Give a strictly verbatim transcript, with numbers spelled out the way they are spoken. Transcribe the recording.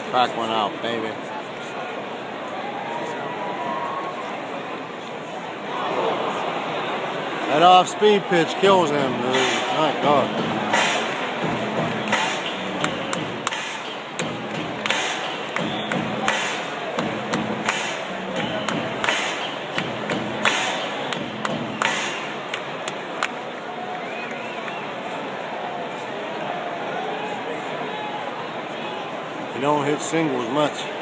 Crack one out, baby. That off-speed pitch kills him, dude. My God. You don't hit singles much.